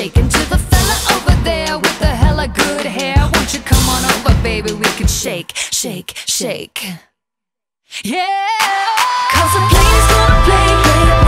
shaking to the fella over there with the hella good hair. Won't you come on over, baby? We can shake, shake, shake. Yeah, 'cause the play's gonna play, play,